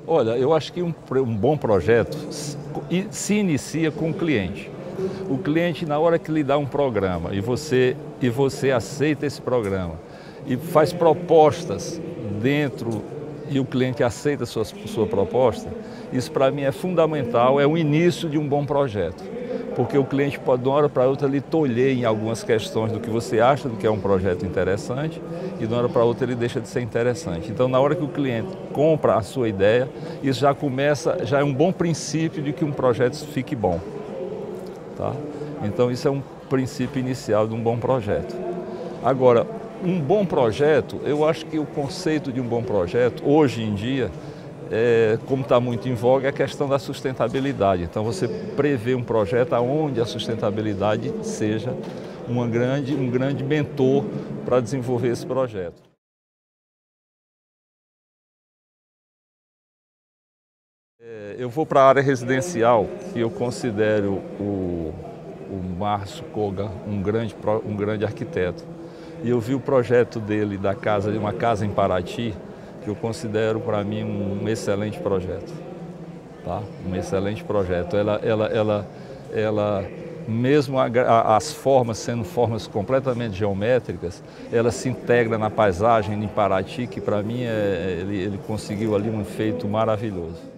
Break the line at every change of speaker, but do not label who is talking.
Olha, eu acho que um bom projeto se inicia com o cliente. O cliente, na hora que lhe dá um programa e você aceita esse programa e faz propostas dentro e o cliente aceita a sua proposta, isso para mim é fundamental, é o início de um bom projeto. Porque o cliente pode, de uma hora para outra, lhe tolher em algumas questões do que você acha do que é um projeto interessante e de uma hora para outra ele deixa de ser interessante. Então, na hora que o cliente compra a sua ideia, isso já é um bom princípio de que um projeto fique bom. Tá? Então, isso é um princípio inicial de um bom projeto. Agora, um bom projeto, eu acho que o conceito de um bom projeto, hoje em dia, como está muito em voga, é a questão da sustentabilidade. Então, você prevê um projeto onde a sustentabilidade seja um grande mentor para desenvolver esse projeto. Eu vou para a área residencial, que eu considero o Márcio Koga um grande arquiteto. E eu vi o projeto dele de uma casa em Paraty, que eu considero para mim um excelente projeto, tá? Um excelente projeto. Ela mesmo as formas sendo formas completamente geométricas, ela se integra na paisagem em Paraty, que para mim ele conseguiu ali um efeito maravilhoso.